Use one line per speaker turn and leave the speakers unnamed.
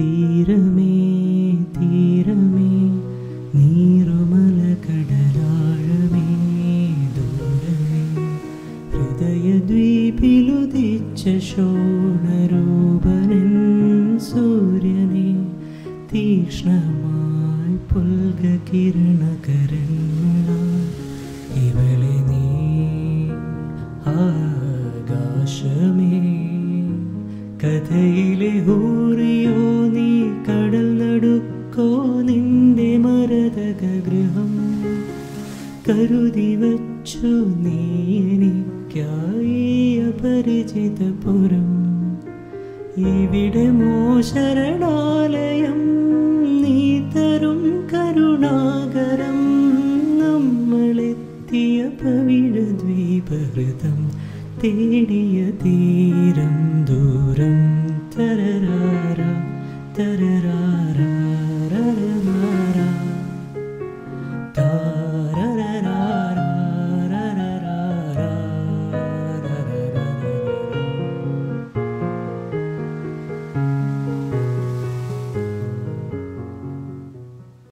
തീരമേ തീരമേ നീറുമല കടലാഴമേ ദൂരമേ ഹൃദയദ്വീപിലുദിച്ച ശോണരൂപനൻ സൂര്യനെ തീക്ഷ്ണമായി പുൽകകിരണകരങ്ങളാൽ ഇവളെ നീ ആകാശമേ കഥയിലെ ഹൂറിയോ നീ കടൽ നടുക്കോ നിന്റെ മരതക ഗൃഹം കരുതി വച്ചു നീ എനിക്കായി അപരിചിതപുരം ഇവിടെ മോശരണാലയം നീ തരും കരുണാകരം നമ്മളെത്തിയ പവിഴദ്വീപഹൃതം തേടിയ തീരം ദൂരം തരരാര തര